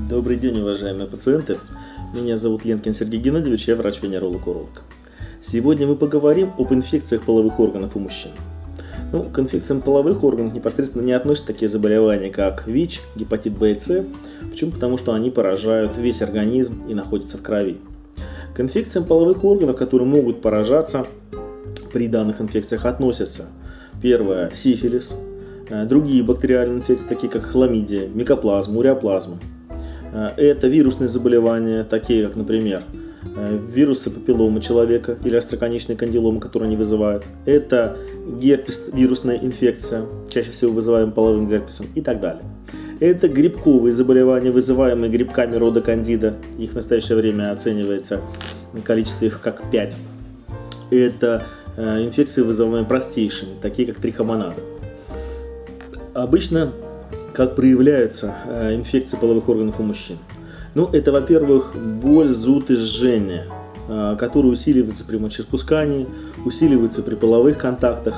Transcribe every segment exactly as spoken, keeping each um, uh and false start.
Добрый день, уважаемые пациенты. Меня зовут Ленкин Сергей Геннадьевич, я врач-венеролог-уролог. Сегодня мы поговорим об инфекциях половых органов у мужчин. Ну, к инфекциям половых органов непосредственно не относятся такие заболевания, как ВИЧ, гепатит Б и С. Почему? Потому что они поражают весь организм и находятся в крови. К инфекциям половых органов, которые могут поражаться при данных инфекциях, относятся: первое – сифилис, другие бактериальные инфекции, такие как хламидия, микоплазма, уреоплазма. Это вирусные заболевания, такие как, например, вирусы папилломы человека или остроконечные кандиломы, которые они вызывают. Это герпес, вирусная инфекция, чаще всего вызываемая половым герпесом, и так далее. Это грибковые заболевания, вызываемые грибками рода кандида. Их в настоящее время оценивается количество их как пять. Это инфекции, вызываемые простейшими, такие как трихомонада. Обычно как проявляются инфекции половых органов у мужчин? Ну, это, во-первых, боль, зуд и жжение, которые усиливаются при мочеиспускании, усиливаются при половых контактах.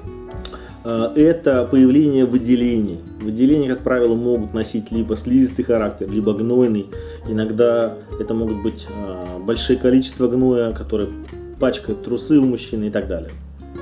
Это появление выделений. Выделения, как правило, могут носить либо слизистый характер, либо гнойный. Иногда это могут быть большие количества гноя, которые пачкают трусы у мужчины и так далее.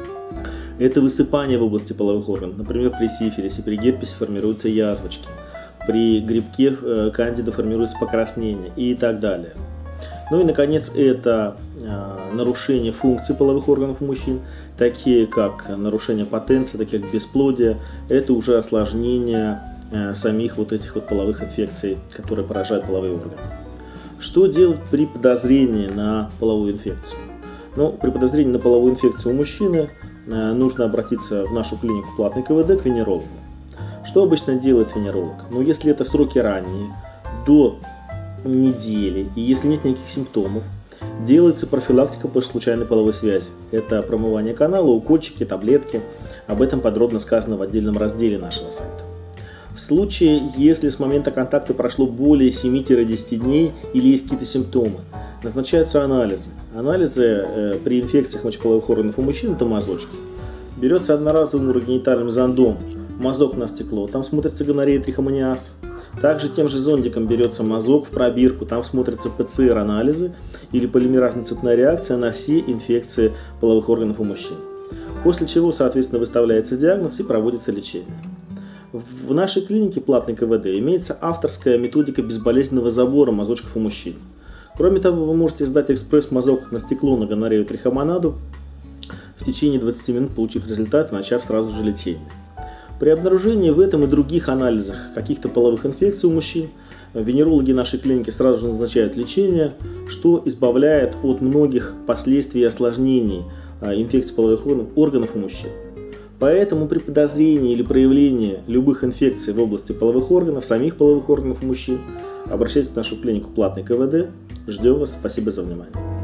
Это высыпание в области половых органов. Например, при сифилисе, при герпесе формируются язвочки. При грибке э, кандида формируется покраснение и так далее. Ну и, наконец, это э, нарушение функций половых органов у мужчин, такие как нарушение потенции, такие как бесплодие. Это уже осложнение э, самих вот этих вот половых инфекций, которые поражают половые органы. Что делать при подозрении на половую инфекцию? Ну, при подозрении на половую инфекцию у мужчины нужно обратиться в нашу клинику платной ка вэ дэ к венерологу. Что обычно делает венеролог? Ну, если это сроки ранние, до недели, и если нет никаких симптомов, делается профилактика после случайной половой связи. Это промывание канала, укольчики, таблетки. Об этом подробно сказано в отдельном разделе нашего сайта. В случае, если с момента контакта прошло более семи-десяти дней или есть какие-то симптомы, назначаются анализы. Анализы э, при инфекциях мочеполовых органов у мужчин — это мазочки. Берется одноразовым урогенитальным зондом мазок на стекло, там смотрится гонорея, трихомониаз. Также тем же зондиком берется мазок в пробирку, там смотрятся пэ цэ эр анализы или полимеразная цепная реакция на все инфекции половых органов у мужчин. После чего, соответственно, выставляется диагноз и проводится лечение. В нашей клинике платной ка вэ дэ имеется авторская методика безболезненного забора мазочков у мужчин. Кроме того, вы можете сдать экспресс-мазок на стекло на гонорею, трихомонаду в течение двадцати минут, получив результат и начав сразу же лечение. При обнаружении в этом и других анализах каких-то половых инфекций у мужчин, венерологи нашей клиники сразу же назначают лечение, что избавляет от многих последствий и осложнений инфекций половых органов у мужчин. Поэтому при подозрении или проявлении любых инфекций в области половых органов, самих половых органов у мужчин, обращайтесь в нашу клинику платной ка вэ дэ. Ждем вас. Спасибо за внимание.